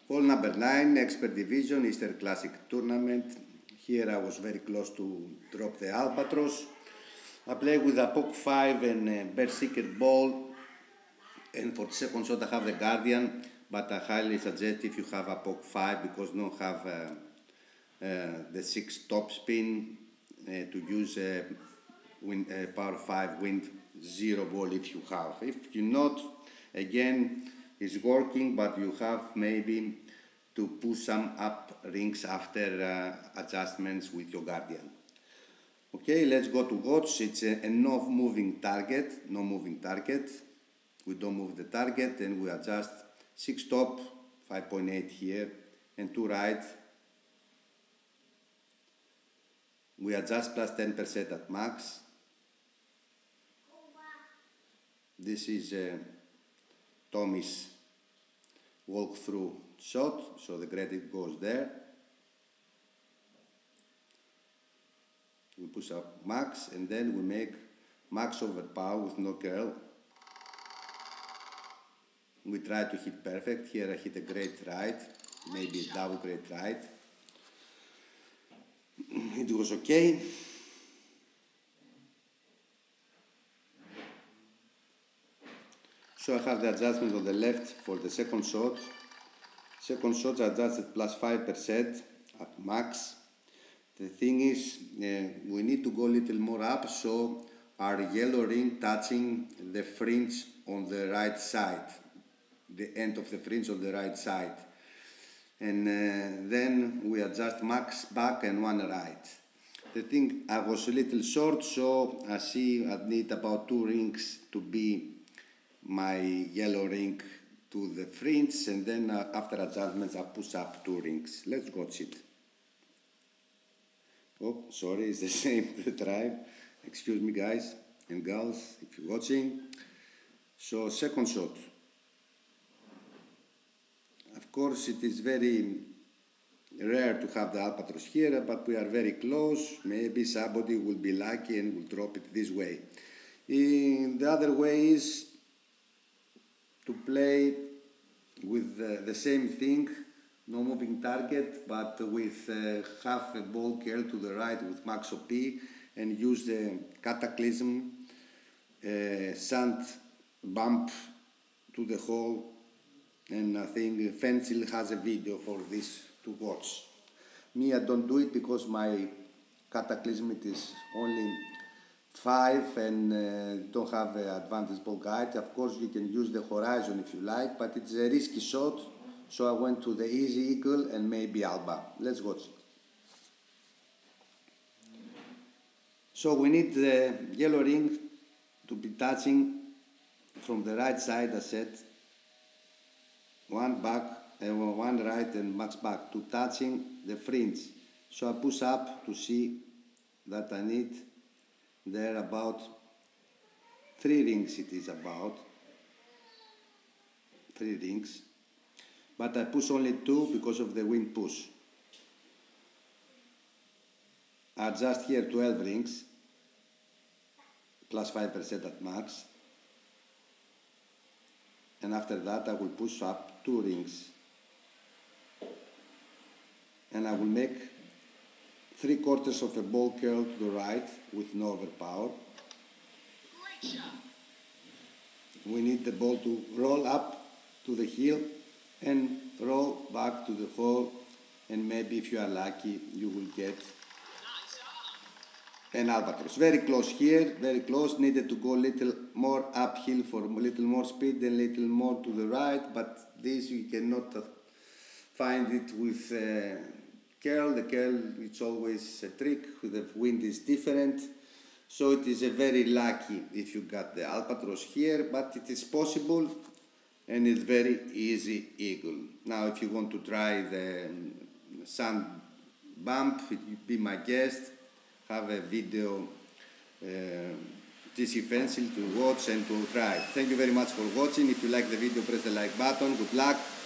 Hole number 9, Expert Division, Easter Classic Tournament. Here I was very close to drop the Albatros. I play with a Poke 5 and Berserker Ball. And for the second shot I have the Guardian, but I highly suggest if you have a Poke 5 because don't have the 6 top spin to use Power 5 Wind 0 ball if you have. If you not, again, it's working, but you have maybe to push some up rings after adjustments with your Guardian. Okay, let's go to watch. It's a no moving target. We don't move the target and we adjust 6 top, 5.8 here and 2 right. We adjust plus 10% at max. This is Tommy's walkthrough shot, so the credit goes there. We push up max and then we make max over power with no curl. We try to hit perfect. Here I hit a great right, maybe a double great right. It was okay. So I have the adjustment on the left for the second shot. Second shot adjusted plus 5% at max. The thing is, we need to go a little more up, so our yellow ring touching the fringe on the right side, the end of the fringe on the right side. And then we adjust max back and 1 right. The thing, I was a little short, so I see I need about 2 rings to be my yellow ring to the fringe, and then after adjustments I push up 2 rings. Let's watch it. Oh, sorry, it's the same drive. Excuse me, guys and girls, if you're watching. So, second shot. Of course, it is very rare to have the Albatros here, but we are very close. Maybe somebody will be lucky and will drop it this way. The other way is to play with the same thing, no moving target, but with half a ball curl to the right with max OP and use the Cataclysm sand bump to the hole. And I think Fensil has a video for this to watch. Me, I don't do it because my Cataclysm it is only 5 and don't have an advantage ball guide. Of course, you can use the Horizon if you like, but it's a risky shot, so I went to the Easy Eagle and maybe Alba. Let's watch it. So we need the yellow ring to be touching from the right side, I said. 1 back, 1 right and max back to touching the fringe. So I push up to see that I need there about 3 rings, it is about 3 rings, but I push only 2 because of the wind push. I adjust here 12 rings plus 5% at max, and after that I will push up 2 rings and I will make 3/4 of a ball curl to the right with no overpower. We need the ball to roll up to the heel and roll back to the hole, and maybe if you are lucky you will get an Albatros. Very close here, very close. Needed to go a little more uphill for a little more speed and a little more to the right, but this you cannot find it with curl. The curl, it's always a trick. The wind is different, so it is a very lucky if you got the Albatros here, but it is possible and it's very easy eagle. Now if you want to try the sand bump, be my guest. Have a video GC Fensil to watch and to try. Thank you very much for watching. If you like the video, press the like button. Good luck.